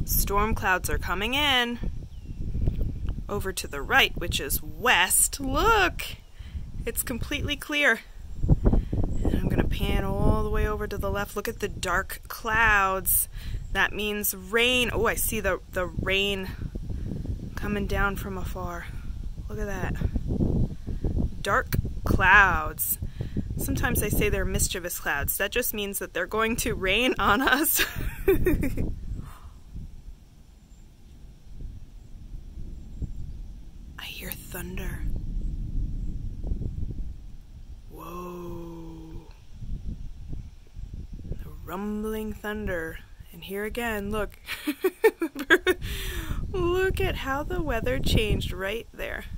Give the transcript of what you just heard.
Storm clouds are coming in. Over to the right, which is west. Look! It's completely clear. And I'm going to pan all the way over to the left. Look at the dark clouds. That means rain. Oh, I see the rain coming down from afar. Look at that. Dark clouds. Sometimes I say they're mischievous clouds. That just means that they're going to rain on us. I hear thunder. Whoa. The rumbling thunder. And here again, look. Look at how the weather changed right there.